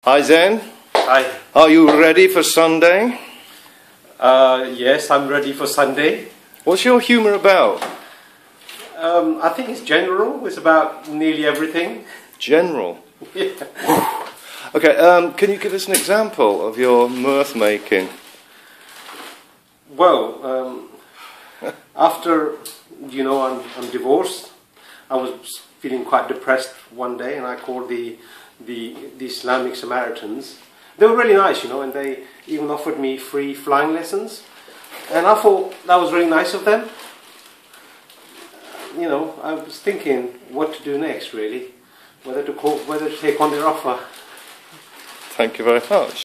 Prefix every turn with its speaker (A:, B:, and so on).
A: Hi Zen,
B: Hi.
A: are you ready for Sunday?
B: Yes, I'm ready for Sunday.
A: What's your humour about?
B: I think it's general. It's about nearly everything.
A: General.
B: Yeah.
A: Okay, can you give us an example of your mirth making?
B: Well, after I'm divorced, I was feeling quite depressed one day, and I called the Islamic Samaritans. They were really nice, and they even offered me free flying lessons. And I thought that was really nice of them. I was thinking what to do next, really, whether to take on their offer.
A: Thank you very much.